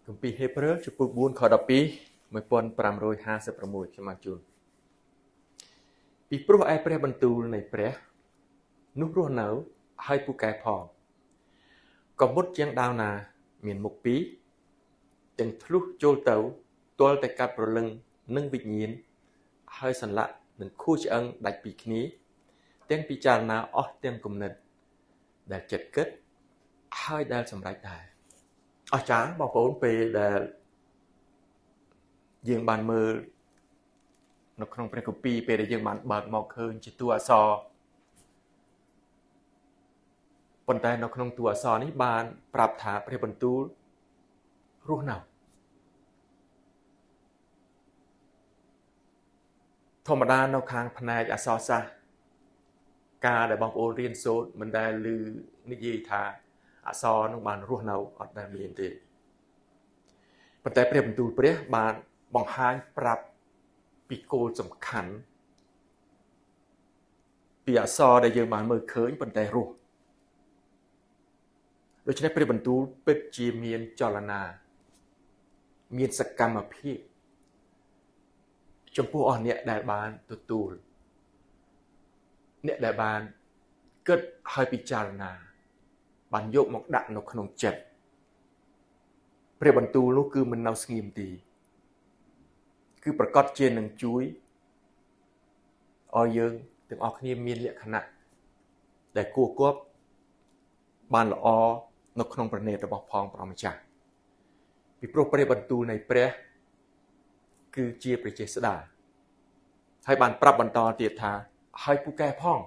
គម្ពីរហេព្រើរជំពូក4ខ12 1556ខ្ញុំមកជូនពីព្រោះឯព្រះបន្ទូលនៃព្រះនោះរស់នៅហើយពូកែផងក៏មុតជាងដាវណាមានមុខពីរទាំងធ្លុះចូលទៅទាល់តែកាត់ប្រលឹងនឹងវិញ្ញាណហើយសន្លាក់នឹងខួរឆ្អឹងដាច់ពីគ្នាទាំងពិចារណាអស់ទាំងគំនិតដែលចិត្តគិតហើយដែលសម្រេចដែរអស្ចារ្យបងប្អូនពេលដែលយើងបានមើលនៅក្នុងព្រះគម្ពីរពេលដែលយើងបានបើកមកឃើញជាតួអក្សរប៉ុន្តែនៅក្នុងតួអក្សរនេះបានប្រាប់ថាព្រះបន្ទូលរស់នៅធម្មតានៅខាងផ្នែកអក្សរសាស្ត្រការដែលបងប្អូនរៀនសូត្រមិនដែលឮនិយាយថាអក្សរនឹងបានរស់នៅអត់ដែលមានទេប៉ុន្តែព្រះបន្ទូលព្រះបានបង្ហាញប្រាប់ពីគោលសំខាន់ពីអក្សរដែលយើងបានមើលឃើញប៉ុន្តែរស់ដូច្នេះព្រះបន្ទូលពិតជាមានចលនាមានសកម្មភាពចំពោះអស់អ្នកដែលបានទទួលអ្នកដែលបានគិតហើយពិចារណាបានយកមកដាក់នៅក្នុងចិត្តព្រះបន្ទូលនោះគឺមិននៅស្ងៀមទីគឺប្រកាសជានឹងជួយឲ្យយើងទាំងអស់គ្នាមានលក្ខណៈដែលគួរគប់បានល្អនៅក្នុងព្រះនេត្ររបស់ផងព្រះម្ចាស់ពីព្រោះព្រះបន្ទូលនៃព្រះគឺជាព្រះចេស្តាហើយបានប្រាប់បន្តទៀតថាហើយពូកែផង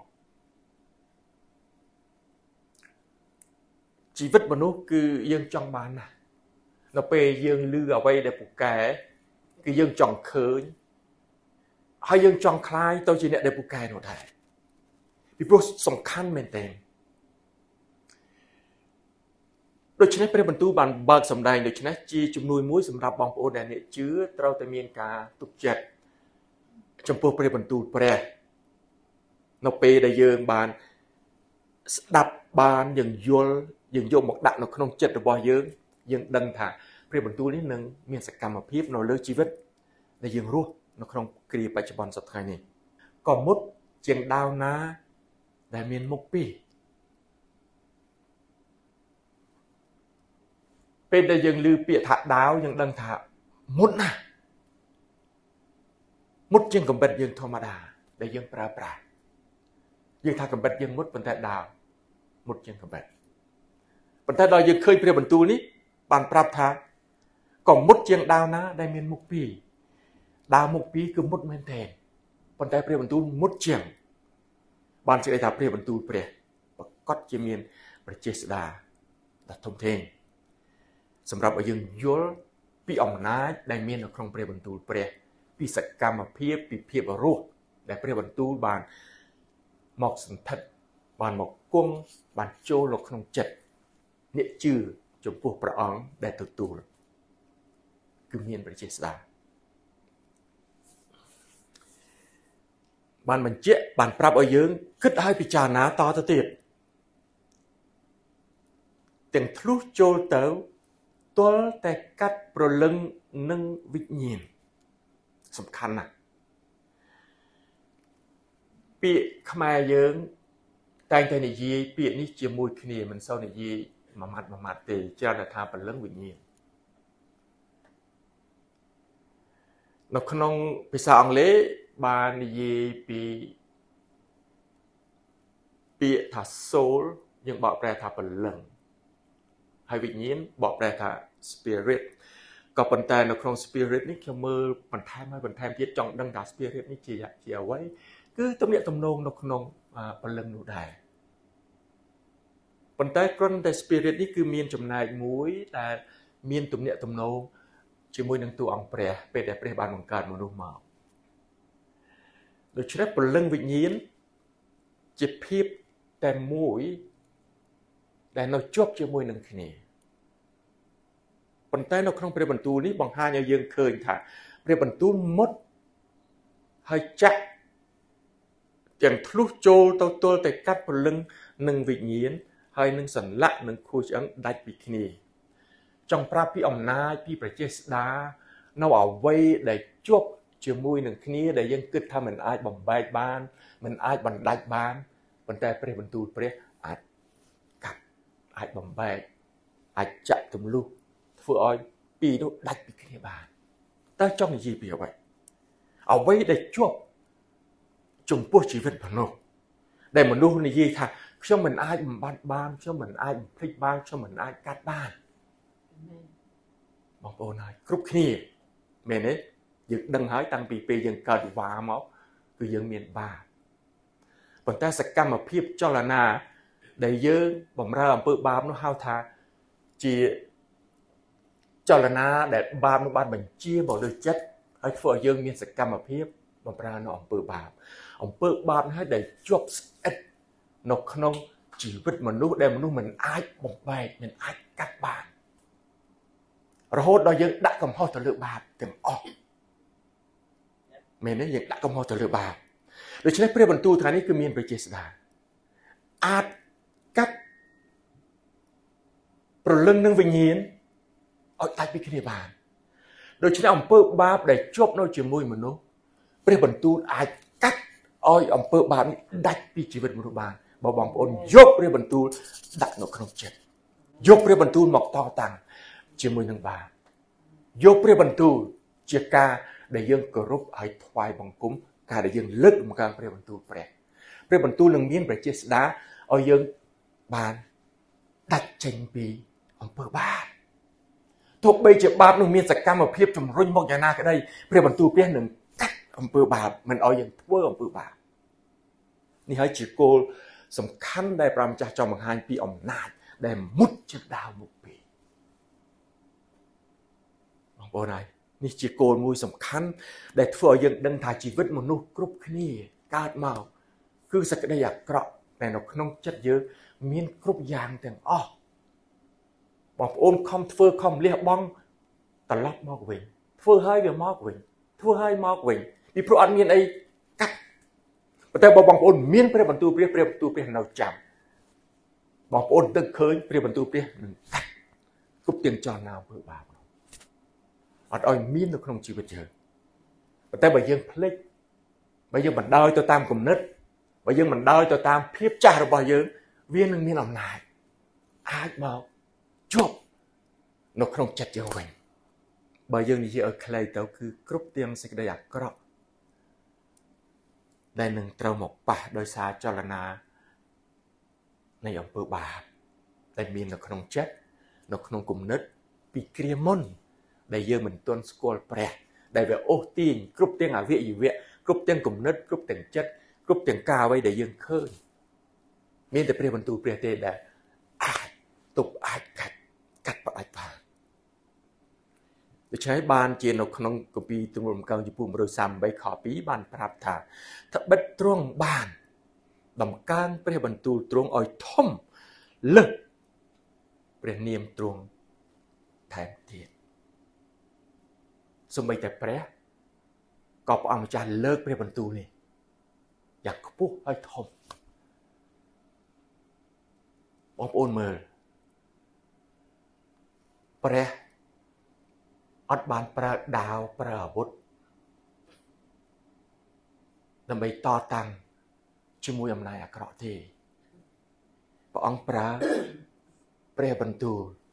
ជីវិតមនុស្សគឺយើងចង់បានណាស់នៅពេលយើងឮអ្វីដែលពូកែគឺយើងចង់ឃើញហើយយើងចង់คล้ายទៅជាអ្នកដែលពូកែនោះដែរពីព្រោះសំខាន់មែនទែនដូច្នេះព្រះបន្ទូលបានបើកសម្ដែងដូច្នេះជាជំនួយមួយសម្រាប់បងប្អូនដែលអ្នកជឿត្រូវតែមានការទុកចិត្តចំពោះព្រះបន្ទូលព្រះនៅពេលដែលយើងបានស្ដាប់បានយើងយល់យើងយកមកដាក់នៅក្នុងចិត្តរបស់យើងដឹងថាព្រះបន្ទូលនេះនឹងមានសកម្មភាពនៅលើជីវិតដែលយើងរស់នៅក្នុងគ្រាបច្ចុប្បន្នសប្តាហ៍នេះក៏មុតជាងដាវណាដែលមានមុខពីរពេលដែលយើងឮពាក្យថាដាវយើងដឹងថាមុតណាស់មុតជាងកំបិតយើងធម្មតាដែលយើងប្រើប្រាស់យើងថាកំបិតយើងមុតប៉ុន្តែដាវមុតជាងកំបិតប៉ុន្តែដល់យើងឃើញព្រះបន្ទូលនេះបានប្រាប់ថាក៏មុតជាងដាវណាដែលមានមុខពីរដាវមុខពីរគឺមុតមែនទែនប៉ុន្តែព្រះបន្ទូលមុតជាងបានសេចក្តីថាព្រះបន្ទូលព្រះប្រកាសជាមានព្រះចេស្តាដ៏ធំធេងសម្រាប់ឲ្យយើងយល់ពីអំណាចដែលមាននៅក្នុងព្រះបន្ទូលព្រះពីសកម្មភាពពីភាពរស់ដែលព្រះបន្ទូលបានមកសន្ធិដ្ឋបានមកគង់បានចូលនៅក្នុងចិត្តអ្នកជឿចំពោះព្រះអង្គដែលទទួលគឺមានព្រះចេស្តាបានបញ្ជាក់បានប្រាប់ឲ្យយើងគិតឲ្យពិចារណាតទៅទៀតទាំងធ្លុះចូលទៅទាល់តែកាត់ប្រលឹងនឹងវិញ្ញាណសំខាន់ណាស់ពាក្យខ្មែរយើងតែងតែនិយាយពាក្យនេះជាមួយគ្នាមិនសូវនិយាយមួយម៉ាត់ទេច្រើនតែថាប្រលឹងវិញ្ញាណនៅក្នុងភាសាអង់គ្លេសបាននិយាយពីពាក្យថា soul យើងបកប្រែថាប្រលឹងហើយវិញ្ញាណបកប្រែថា spirit ក៏ប៉ុន្តែនៅក្នុង spirit នេះខ្ញុំមើលបន្ថែមទៀតចង់ដឹងថា spirit នេះជាអ្វីគឺទំនាក់ទំនងនៅក្នុងប្រលឹងនោះដែរប៉ុន្តែគ្រាន់តែ spirit នេះគឺមានចំណែកមួយដែលមានទំនាក់ទំនងជាមួយនឹងតួអង្គព្រះពេលដែលព្រះបានបង្កើតមនុស្សមកដូច្នេះព្រលឹងវិញ្ញាណជាភាពតែមួយដែលនៅជាប់ជាមួយនឹងគ្នាប៉ុន្តែនៅក្នុងព្រះបន្ទូលនេះបង្ហាញឲ្យយើងឃើញថាព្រះបន្ទូលមុតហើយចាក់ទាំងធ្លុះចូលទៅទល់តែកាត់ព្រលឹងនឹងវិញ្ញាណហើយនឹងសន្លាក់នឹងខួរឆ្អឹងដាច់ពីគ្នា trong pra pi ông nai piประเจษดาnó ở vây để chuốc chiều mui nương kia để dân cứ tham mình ai bằng bài ban mình ai bằng đại ban vấn đề pre bần tu pre ai cắt ai bằng bài ai chạy tùm lu vừa oi pi nó đại pi kia bàn ta trong cái gì bây giờ vậy ở vây để chuốc trùng buộc chỉ vật bằng nô để mình nuôi này gì thà cho mình ai bằng ban cho mình ai bằng thích ban cho mình ai cắt ban bằng ô này group kia mình ấy dựng đăng hái tăng pp dựng cờ và máu cứ dựng miền ba bọn ta sẽ cam mà phép cho là na để dương bỏng ra làm bự bám nó hao thà chỉ cho là na để bám nó ban mình chia bỏ đôi chất ở phở dương miền sẽ cam mà phép bỏng ra nó ông bự bám hết để chụp ít nó không chỉ vứt mình lúc đem lúc mình ai bỏng bài mình ai cắt bàn rồi hốt đó dương đã cầm hoa từ lượng bà tìm ọc mình ấy dương đã cầm hoa từ lượng bàโดยเฉพาะพระบรรทุฐานนี้คือมีนไปเจษฎาอาจกัดประลึงนึงวิญญาณเอาตายไปขึ้นในบ้านโดยเฉพาะอำเภอบาปได้จบน้อยเชื่อมวยมนุษย์พระบรรทุอาจกัดอ้อยอำเภอบาปนี้ได้ปีชีวิตมนุษย์บ้านบ่บางคนยกพระบรรทุดักนกขนมเจ็ดยกพระบรรทุหมอกต่อตังเชื่อมวยนึงบาปยกพระบรรทุเจ้ากาได้ยังกรุบให้ถวายบังคุมการได้ยังเลิกมาการพระบรรทุแปรพระบรรทุเรื่องมีนประเจษดาเอายังบานดัดเจงปีอำเภอบาปทุกใบเจ็บบาปหนึ่งมีสักการมาเพียบจมรุ่นมองอย่างน่าก็ได้พระบรรทุเพี้ยนหนึ่งกัดอำเภอบาปมันเอาอย่างทั่วอำเภอบาปนี่ให้จีโกสำคัญได้ปรามจากจอมหันปีอำนาจได้มุดจากดาวมุกปีมองโบไหนนี่จีโกมวยสำคัญได้ทั่วยังดังถ่ายชีวิตมนุษย์กรุบขึ้นนี่การเมาคือสักได้อยากเกาะแต่นกน้องจัดเยอะมีนกรุบยางแต่งอ้อบอกโอนคอมทั่วคอมเรียบบ้องตลอดมอกวิ่งทั่วให้เดี๋ยวมอกวิ่งทั่วให้มอกวิ่งมีพระอันมีนไอ้กัดแต่บอกโอนมีนเปรี้ยบรรทุเปรี้ยบรรทุเปรี้ยเราจำบอกโอนตึกเคยเปรี้ยบรรทุเปรี้ยกัดกรุบเตียงจอนนาวเพื่อบาปอดอ้อยมีนเราขนมจีบเจอแต่ใบยังพลิกใบยังมันได้ตัวตามกลุ่มนึดใบยังมันได้ตัวตามเพียบจ่าเราใบยังเวียนหนึ่งมีหลอมนายอาจบอกจบนกขนมจัดเยอะเองใบยังนี่เอาใครเต้าคือกรุ๊ปเตียงสิกได้อยากกรอบได้หนึ่งเต้าหมกป่าโดยสาจรณาในอำเภอบาปได้มีนกขนมจัดนกขนมกลุ่มนึดปีเกรียมอนได้เยอะเหมือนต้นสกอลแปรได้แบบโอ้ตีนกรุ๊ปเตียงอาเวียอยู่เวียกรุ๊ปเตียงกลุ่มนึดกรุ๊ปเตียงจัดกรุ๊ปเตียงกาไว้ได้ยังเคยมีแต่เปรี้ยบรรทุเปรี้ยเตะได้อาจตุกอาจกัดปะอาจผ่าจะใช้บานเจนเอาขนมกบีตรงรวมกันญี่ปุ่นบริษัทใบขอปีบานปราบถาถ้าเบ็ดตรงบานดำการเปรี้ยบรรทุตรงอ้อยท่อมเลิกเปรี้ยเนียมตรงแทนเทียนสมัยแต่แปรก็พออาจารย์เลิกเปรี้ยบรรทุนี่อยากปุ๊บอ้อยท่อมบอบโอนมือแปรอัดบานประดาวประวุธนำไปต่อตังชิมวยอำนาจอักระทีพระองค์ประเปรบรรทุ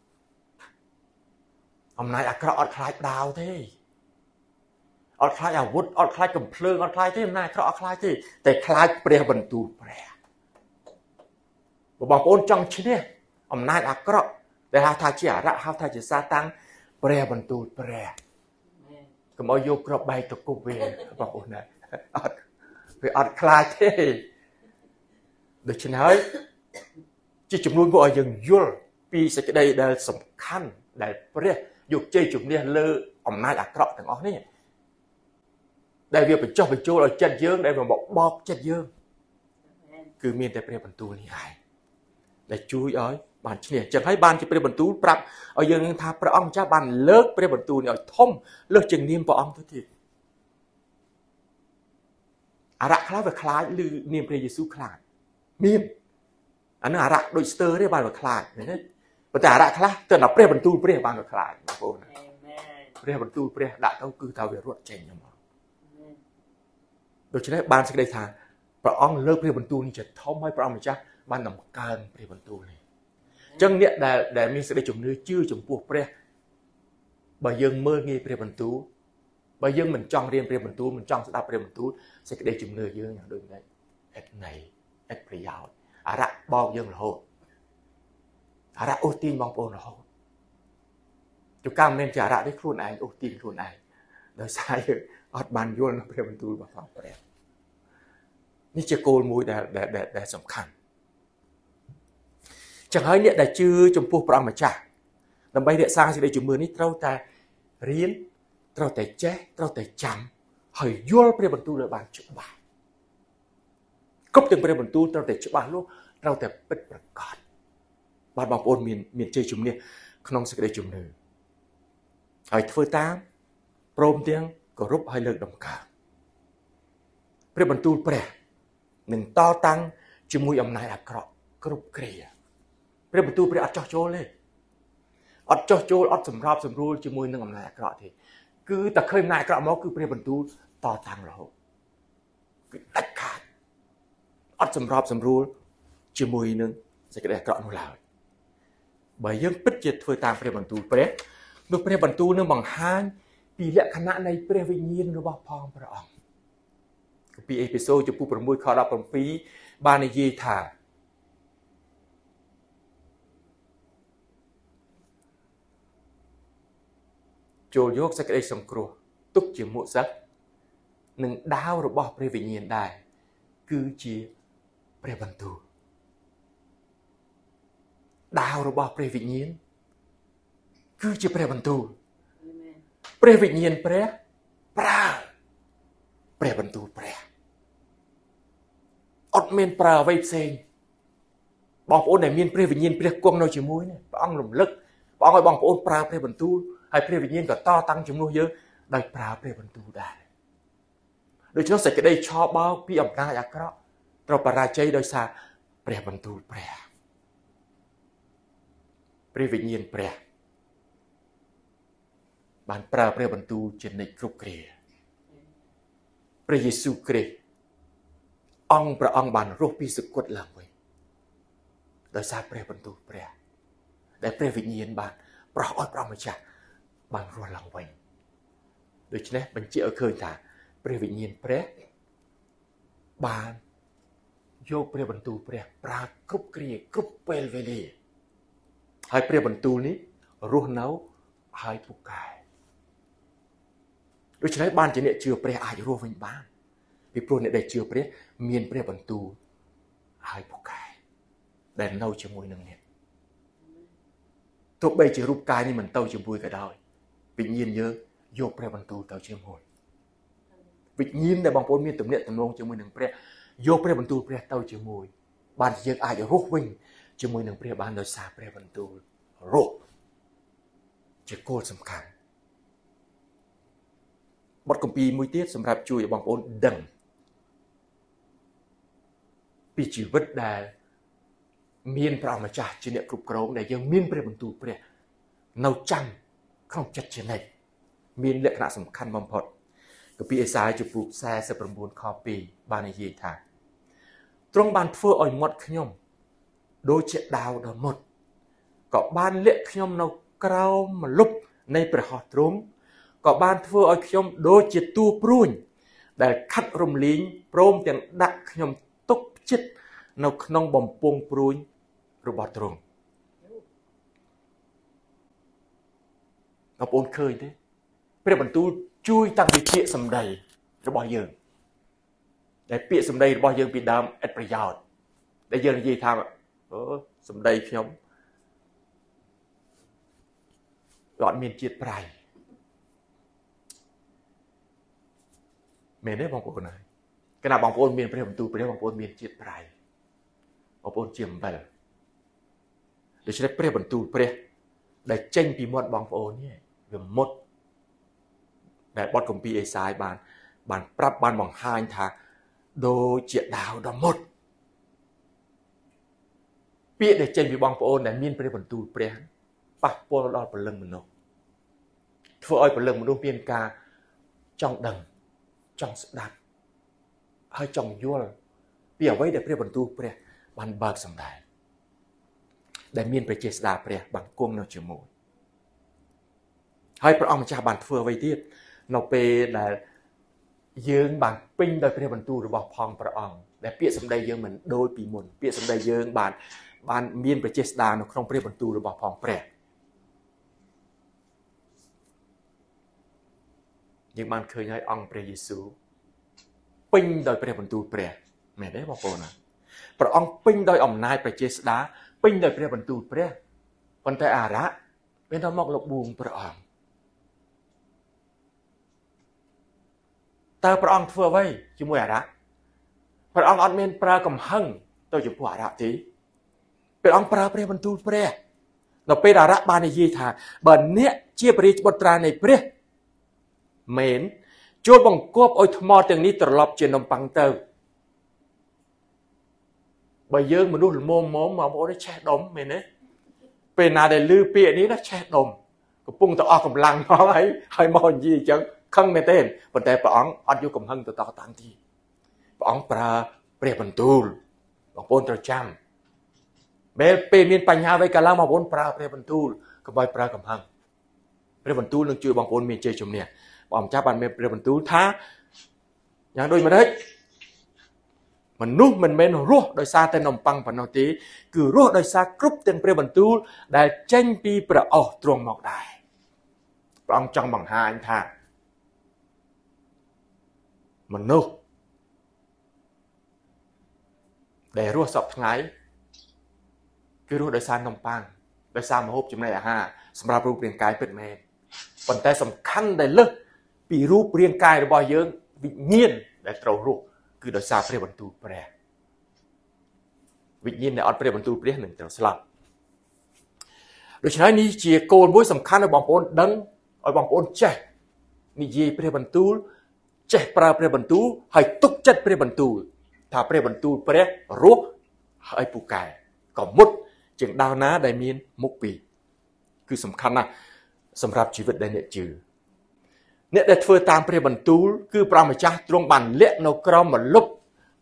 อำนาจอักระอัดคลายดาวทีอัดคลายอาวุธอัดคลายกำเพลิงอัดคลายที่อำนาจอักระอัดคลายที่แต่คลายเปรบรรทุแปรบอกโอนจังชิ้นเนี่ยอำนาจอักระแต่หาทาจิอาระหาทาจิซาตังแปรบรรทุแปรก็มาโยกกระใบตะกุบเวบอกโอ้นะไปอัดคลายเท่โดยเฉพาะจีจุ่มนุ่นพวกยังยุ่งปีสักได้ได้สำคัญได้เปรี้ยยุกเจจุ่มเนี่ยเลืออำนาจอักระต่างอ๋อนี่ได้เวียไปโจเราจัดเยอะได้มาบอกจัดเยอะคือมีแต่เปรี้ยบรรทุนี่ไงได้ช่วยอ้อยบานเนี่ยจะให้บานจะเปรี้ยบรรทุปรับเอายังทาพระองค์เจ้าบานเลิกเปรี้ยบรรทุเนี่ยท่อมเลิกจึงนิ่มพระองค์ทุกทีอาระคล้ายแบบคล้ายหรือนิ่มพระเยซูคลาดนิ่มอันนั้นอาระโดยสเตอร์ได้บานแบบคลาดเนี่ยพប៉ុន្តែអារៈខ្លះទៅដល់ព្រះបន្ទូលព្រះបានវាខ្លាចបងប្អូនព្រះបន្ទូលព្រះដាក់ទៅគឺថាវារត់ចេញមកដូច្នេះបានសេចក្តីថាព្រះអង្គលើកព្រះបន្ទូលនេះជាធំហើយព្រះអង្គម្ចាស់បានតម្កើងព្រះបន្ទូលនេះអញ្ចឹងអ្នកដែលមានសេចក្តីជំនឿជឿចំពោះព្រះបើយើងមើលងាយព្រះបន្ទូលបើយើងមិនចង់រៀនព្រះបន្ទូលមិនចង់ស្ដាប់ព្រះបន្ទូលសេចក្តីជំនឿយើងយ៉ាងដូចនេះឥតន័យឥតប្រយោជន៍អារៈបោកយើងរហូតអារៈអូសទាញបងប្អូនរហូតជួនកាលមិនមែនជាអារៈទេខ្លួនឯងអូសទាញខ្លួនឯងដោយសារយើងអត់បានយល់នៅព្រះបន្ទូលរបស់ព្រះនេះជាគោលមួយដែលសំខាន់ចឹងហើយអ្នកដែលជឿចំពោះព្រះម្ចាស់ដើម្បីរក្សាសេចក្តីជំនឿនេះត្រូវតែរៀនត្រូវតែចេះត្រូវតែចាំហើយយល់ព្រះបន្ទូលឲ្យបានច្បាស់គ្រប់ទាំងព្រះបន្ទូលត្រូវតែច្បាស់លាស់ត្រូវតែពិតប្រាកដបាទបងប្អូនមានជ័យជំនះក្នុងសេចក្តីជំនឿហើយធ្វើតាមព្រមទាំងគោរពហើយលើកតម្កើងព្រះបន្ទូលព្រះនឹងតតាំងជាមួយអំណាចអាក្រក់គ្រប់គ្រាព្រះបន្ទូលព្រះអត់ចោះចូលទេអត់ចោះចូលអត់សម្របសម្រួលជាមួយនឹងអំណាចអាក្រក់ទេគឺតែឃើញអំណាចអាក្រក់មកគឺព្រះបន្ទូលតតាំងរហូតគឺដាច់ខាតអត់សម្របសម្រួលជាមួយនឹងសេចក្តីអាក្រក់នោះឡើយបើយើងពិតជាធ្វើតាមព្រះបន្ទូលព្រះនោះព្រះបន្ទូលនឹងបង្ហាញពីលក្ខណៈនៃព្រះវិញ្ញាណរបស់ផងព្រះអង្គពីអេពីសូតចំពោះ6ខ17បាននិយាយថាចូលយកសេចក្តីសង្គ្រោះទុកជាមុខសឹកនឹងដាវរបស់ព្រះវិញ្ញាណដែរគឺជាព្រះបន្ទូលដាវរបស់ព្រះវិញ្ញាណគឺជាព្រះបន្ទូលព្រះវិញ្ញាណព្រះប្រើព្រះបន្ទូលព្រះអត់មានប្រើអ្វីផ្សេងបងប្អូនដែលមានព្រះវិញ្ញាណព្រះគង់នៅជាមួយនេះព្រះអង្គរំលឹកព្រះអង្គឲ្យបងប្អូនប្រើព្រះបន្ទូលហើយព្រះវិញ្ញាណក៏តតាំងជំនួសយើងដោយប្រើព្រះបន្ទូលដែរដូច្នោះសេចក្តីឆបោកពីអំណាចអាក្រក់ត្រូវបរាជ័យដោយសារព្រះបន្ទូលព្រះព្រះវិញ្ញាណព្រះបានប្រើព្រះបន្ទូលជានិច្ចគ្រប់គ្រាព្រះយេស៊ូវគ្រីស្ទព្រះអង្គបានរស់ពីសគត់ឡើងវិញដោយសារព្រះបន្ទូលព្រះដែលព្រះវិញ្ញាណបានប្រោសឲ្យព្រះម្ចាស់បានរស់ឡើងវិញដូច្នេះបញ្ជាក់ឲ្យឃើញថាព្រះវិញ្ញាណព្រះបានយកព្រះបន្ទូលព្រះប្រើគ្រប់គ្រាគ្រប់ពេលវេលាហើយព្រះបន្ទូលនេះរស់នៅហើយពូកែដូច្នេះបានជាអ្នកជឿព្រះអាចរស់វិញបានពីព្រោះអ្នកដែលជឿព្រះមានព្រះបន្ទូលហើយពូកែដែលនៅជាមួយនឹងអ្នកទោះបីជារូបកាយនេះមិនទៅជាមួយក៏ដោយវិញ្ញាណយើងយកព្រះបន្ទូលទៅជាមួយវិញ្ញាណដែលបងប្អូនមានទំនាក់ទំនងជាមួយនឹងព្រះយកព្រះបន្ទូលព្រះទៅជាមួយបានយើងអាចរស់វិញជាមួយនឹងព្រះបានដោយសារព្រះបន្ទូលរស់ជាគោលសំខាន់បទគម្ពីរមួយទៀតសម្រាប់ជួយឲ្យបងប្អូនដឹងពីជីវិតដែលមានព្រះម្ចាស់ជាអ្នកគ្រប់គ្រងដែលយើងមានព្រះបន្ទូលព្រះនៅចាំក្នុងចិត្តជានិច្ចមានលក្ខណៈសំខាន់បំផុតគម្ពីរអេសាយចំពោះ49ខ2បាននិយាយថាទ្រង់បានធ្វើឲ្យមាត់ខ្ញុំដូចជាដាវដ៏មុតក៏បានលាក់ខ្ញុំនៅក្រោមម្លប់នៃព្រះហស្ថទ្រង់ក៏បានធ្វើឲ្យខ្ញុំដូចជាទួព្រួញដែលខាត់រំលែងព្រមទាំងដាក់ខ្ញុំទុកចិត្តនៅក្នុងបំពង់ព្រួញរបស់ទ្រង់បងប្អូនឃើញទេព្រះបន្ទូលជួយតាំងពីពាក្យសម្ដីរបស់យើងដែលពាក្យសម្ដីរបស់យើងពីដើមឥតប្រយោជន៍ដែលយើងនិយាយថាសម្ដីខ្ញុំអត់មានជាតិប្រៃមែនទេបងប្អូនហើយគណៈបងប្អូនមានព្រះបន្ទូលព្រះបងប្អូនមានជាតិប្រៃបងប្អូនជាអំបិលដូច្នេះព្រះបន្ទូលព្រះដែលចេញពីមាត់បងប្អូននេះវាមុតដែលបទគម្ពីរអេសាយបានប្រាប់បានបង្ហាញថាដូចជាដាវដ៏មុតពាក្យដែលចេញពីបងប្អូនដែលមានព្រះបន្ទូលព្រះប៉ះពាល់ដល់ពលឹងមនុស្សធ្វើឲ្យពលឹងមនុស្សមានការចង់ដឹងចង់ស្ដាប់ហើយចង់យល់ពីអ្វីដែលព្រះបន្ទូលព្រះបានបើកសម្ដែងដែលមានព្រះចេស្តាព្រះបានគង់នៅជាមួយហើយព្រះអង្គម្ចាស់បានធ្វើអ្វីទៀតនៅពេលដែលយើងបានពេញដោយព្រះបន្ទូលរបស់ផងព្រះអង្គដែលពាក្យសម្ដីយើងមិនដូចពីមុនពាក្យសម្ដីយើងបានមានព្រះចេស្តានៅក្នុងព្រះបន្ទូលរបស់ផងព្រះយើងបានឃើញហើយអង្គព្រះយេស៊ូវពេញដោយព្រះបន្ទូលព្រះមែនទេបងប្អូនណាព្រះអង្គពេញដោយអំណាចព្រះចេស្តាពេញដោយព្រះបន្ទូលព្រះប៉ុន្តែអារៈមានតែមកលបួងព្រះអង្គតើព្រះអង្គធ្វើអ្វីជាមួយអារៈព្រះអង្គអត់មានប្រើកំហឹងទៅចំពោះអារៈទេព្រះអង្គប្រើព្រះបន្ទូលព្រះនៅពេលអារៈបាននិយាយថាបើអ្នកជាព្រះរាជបុត្រានៃព្រះមែនចូលបង្គាប់ឲ្យថ្មទាំងនេះត្រឡប់ជានំប៉័ងទៅបើយើងមនុស្សល្មមបងប្អូនឆេះដុំមែនទេពេលណាដែលឮពាក្យនេះណាឆេះដុំកំពុងតែអស់កម្លាំងមកហើយមកនិយាយអញ្ចឹងខឹងមែនទេប៉ុន្តែព្រះអង្គអត់យកកំហឹងទៅតតាំងទីព្រះអង្គប្រើព្រះបន្ទូលបងប្អូនត្រូវចាំពេលមានបញ្ហាអ្វីកើតឡើងបងប្អូនប្រើព្រះបន្ទូលកុំឲ្យប្រើកំហឹងព្រះបន្ទូលនឹងជួយបងប្អូនមានជ័យជំនះព្រះអង្គម្ចាស់បានមានព្រះបន្ទូលថាយ៉ាងដូចម្ដេចមនុស្សមិនមែនរស់ដោយសារតែនំប៉័ងប៉ុណ្ណោះទេគឺរស់ដោយសារគ្រប់ទាំងព្រះបន្ទូលដែលចេញពីព្រះអស់ទ្រង់មកដែរព្រះអង្គចង់បង្ហាញថាមនុស្សដែលរស់សពថ្ងៃគឺរស់ដោយសារនំប៉័ងដោយសារម្ហូបចំណីអាហារសម្រាប់រូបរាងកាយពិតមែនប៉ុន្តែសំខាន់ដែលលើសពីរូបរាងកាយរបស់យើងវិញ្ញាណដែលត្រូវរស់គឺដោយសារព្រះបន្ទូលព្រះវិញ្ញាណដែលអត់ព្រះបន្ទូលព្រះនឹងត្រូវស្លាប់ដូច្នេះនេះជាគោលមួយសំខាន់ឲ្យបងប្អូនដឹងឲ្យបងប្អូនចេះនិយាយព្រះបន្ទូលចេះប្រើព្រះបន្ទូលហើយទុកចិត្តព្រះបន្ទូលថាព្រះបន្ទូលព្រះរស់ហើយពូកែក៏មុតជាងដាវណាដែលមានមុខពីរគឺសំខាន់ណាស់សម្រាប់ជីវិតដែលអ្នកជឿអ្នកដែលធ្វើតាមព្រះបន្ទូលគឺព្រះម្ចាស់ទ្រង់បានលាក់នៅក្រោមម្លប់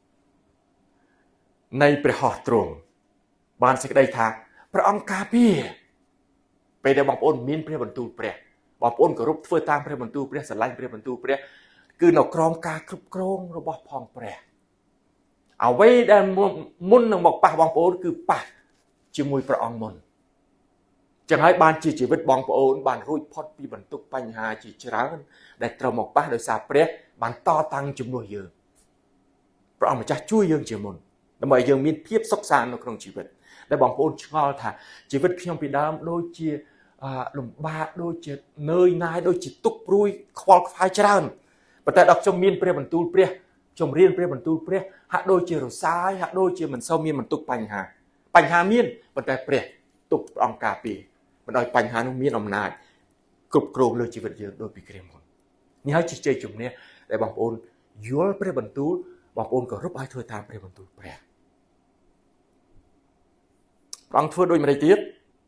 នៃព្រះហស្ថទ្រង់បានសេចក្តីថាព្រះអង្គការពារពេលដែលបងប្អូនមានព្រះបន្ទូលព្រះបងប្អូនគោរពធ្វើតាមព្រះបន្ទូលព្រះស្រឡាញ់ព្រះបន្ទូលព្រះគឺនៅក្រោមការគ្រប់គ្រងរបស់ផងព្រះអ្វីដែលមុននឹងមកប៉ះបងប្អូនគឺប៉ះជាមួយព្រះអង្គមុនចឹងហើយបានជាជីវិតបងប្អូនបានរួចផុតពីបន្ទុកបញ្ហាជាច្រើនដែលត្រូវមកប៉ះដោយសារព្រះបានតតាំងជំនួសយើងព្រះអង្គម្ចាស់ជួយយើងជាមុនដើម្បីឲ្យយើងមានភាពសុខសាន្តនៅក្នុងជីវិតដែលបងប្អូនឆ្ងល់ថាជីវិតខ្ញុំពីដើមដូចជាលំបាកដូចជានឿយណាយដូចជាទុក្ខព្រួយខ្វល់ខ្វាយច្រើនប៉ុន្តែដល់ខ្ញុំមានព្រះបន្ទូលព្រះខ្ញុំរៀនព្រះបន្ទូលព្រះហាក់ដូចជារសាយហាក់ដូចជាមិនសូវមានបន្ទុកបញ្ហាមានប៉ុន្តែព្រះទុកព្រះអង្គការពារមិនឲ្យបញ្ហានោះមានអំណាចគ្រប់គ្រងលើជីវិតយើងដូចពីគ្រាមុននេះហើយជាជ័យជំនះដែលបងប្អូនយល់ព្រះបន្ទូលបងប្អូនគោរពឲ្យធ្វើតាមព្រះបន្ទូលព្រះអង្គធ្វើដូចម្តេចទៀត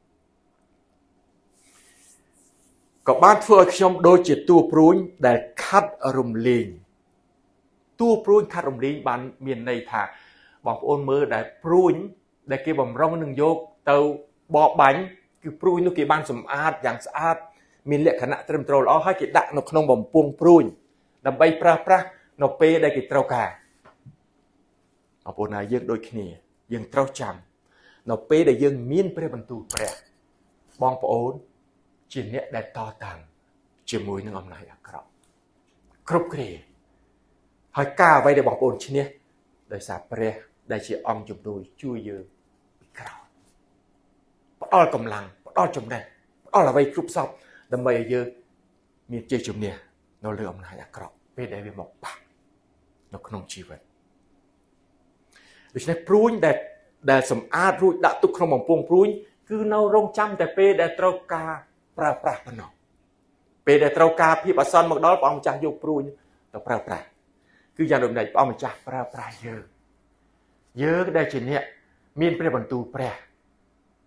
ក៏បានធ្វើឲ្យខ្ញុំដូចជាតួព្រួញដែលខាត់រំលែងតួព្រួញខាត់រំលែងបានមានន័យថាបងប្អូនមើលដែលព្រួញដែលគេបំរុងនឹងយកទៅបបបាញ់គឺព្រួយនោះគេបានសម្អាតយ៉ាងស្អាតមានលក្ខណៈត្រឹមត្រូវល្អហើយគេដាក់នៅក្នុងបំពង់ព្រួញដើម្បីប្រើប្រាស់នៅពេលដែលគេត្រូវការបងប្អូនណាយើងដូចគ្នាយើងត្រូវចាំនៅពេលដែលយើងមានព្រះបន្ទូលព្រះបងប្អូនជាអ្នកដែលតតាំងជាមួយនឹងអំណាចអាក្រក់គ្រប់គ្រាហើយការអ្វីដែលបងប្អូនឈ្នះដោយសារព្រះដែលជាអង្គជំនួយជួយយើងពីក្រោយផ្ដល់កម្លាំងផ្ដល់ចំណេះផ្ដល់អ្វីគ្រប់សពដើម្បីឲ្យយើងមានជ័យជំនះនៅលើអំណាចអាក្រក់ពេលដែលវាមកប៉ះនៅក្នុងជីវិតដូច្នេះព្រួញដែលសម្អាតរួចដាក់ទុកក្នុងបំពង់ព្រួញគឺនៅរងចាំតែពេលដែលត្រូវការប្រើប្រាស់ប៉ុណ្ណោះពេលដែលត្រូវការភាពអាសន្នមកដល់ព្រះអង្គម្ចាស់យកព្រួញទៅប្រើប្រាស់គឺយ៉ាងដូចម្តេចព្រះអង្គម្ចាស់ប្រើប្រាស់យើងដែលជាអ្នកមានព្រះបន្ទូលព្រះ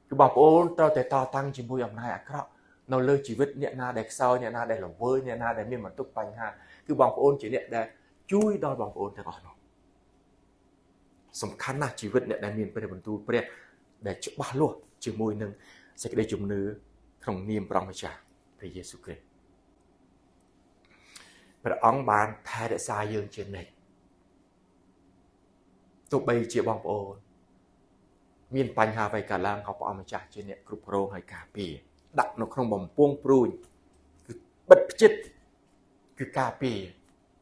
គឺបងប្អូនត្រូវតែតតាំងជាមួយអំណាចអាក្រក់នៅលើជីវិតអ្នកណាដែលខ្សោយអ្នកណាដែលល្វើយអ្នកណាដែលមានបន្ទុកបញ្ហាគឺបងប្អូនជាអ្នកដែលជួយដល់បងប្អូនទាំងអស់នោះសំខាន់ណាស់ជីវិតអ្នកដែលមានព្រះបន្ទូលព្រះដែលច្បាស់លាស់ជាមួយនឹងសេចក្តីជំនឿក្នុងនាមព្រះម្ចាស់ព្រះយេស៊ូវគ្រីស្ទព្រះអង្គបានថែរក្សាយើងជានិច្ចទោះបីជាបងប្អូនមានបញ្ហាអ្វីកើតឡើងក៏ព្រះអង្គម្ចាស់ជាអ្នកគ្រប់គ្រងហើយការពារដាក់នៅក្នុងបំពង់ព្រួយគឺបិទផ្ចិតគឺការពារ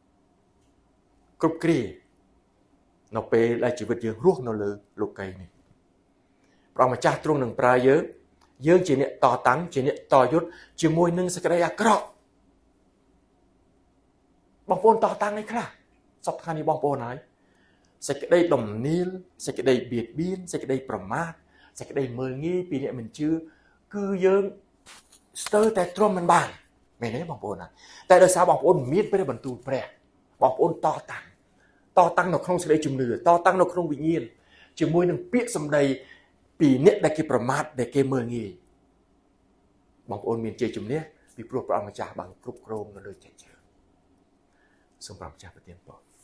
គ្រប់គ្រានៅពេលដែលជីវិតយើងរស់នៅលើលោកីយ៍នេះព្រះអង្គម្ចាស់ទ្រង់នឹងប្រើយើងជាអ្នកតតាំងជាអ្នកតយុទ្ធជាមួយនឹងសេចក្តីអាក្រក់បងប្អូនតតាំងឯខ្លះសពថ្ងៃនេះបងប្អូនហើយសេចក្តីដំណៀលសេចក្តីបៀតបៀនសេចក្តីប្រមាថសេចក្តីមើលងាយពីអ្នកមិនជឿគឺយើងស្ទើរតែទ្រាំមិនបានមែនទេបងប្អូនណាតែដោយសារបងប្អូនមានព្រះបន្ទូលព្រះបងប្អូនតតាំងនៅក្នុងសេចក្តីជំនឿតតាំងនៅក្នុងវិញ្ញាណជាមួយនឹងពាក្យសម្ដីពីអ្នកដែលគេប្រមាថដែលគេមើលងាយបងប្អូនមានជ័យជំនះពីព្រោះព្រះអង្គម្ចាស់បានគ្រប់គ្រងនៅលើចិត្តយើងសូមព្រះម្ចាស់ប្រទានពរ